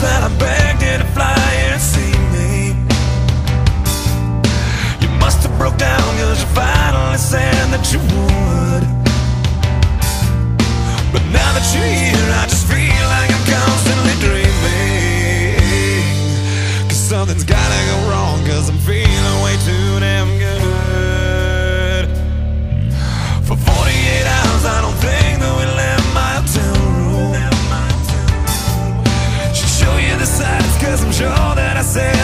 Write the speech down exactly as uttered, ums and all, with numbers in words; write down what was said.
that I begged you to fly here and see me. You must have broke down cause you finally said that you would. But now that you're here, I just feel like I'm constantly dreaming. Cause something's gotta go wrong, cause I'm feeling way too damn good. For forty-eight hours I don't think that we left my hotel room. Should show you the sights cause I'm sure that I said